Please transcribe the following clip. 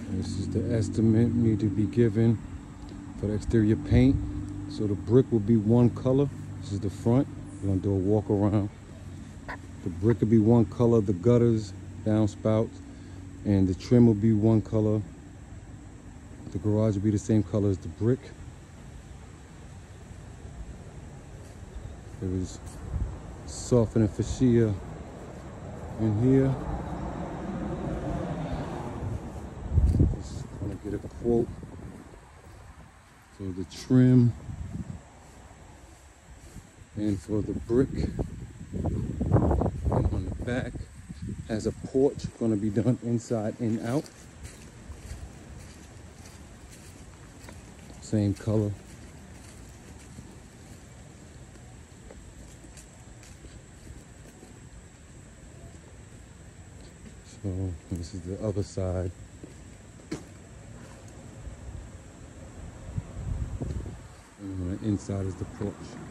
This is the estimate need to be given for the exterior paint. So the brick will be one color. This is the front. We're gonna do a walk around. The brick will be one color, the gutters, downspouts, and the trim will be one color. The garage will be the same color as the brick. There is soffit and fascia in here. Just gonna get a quote for the trim and for the brick. And on the back has a porch, gonna be done inside and out. Same color. So this is the other side. And the inside is the porch.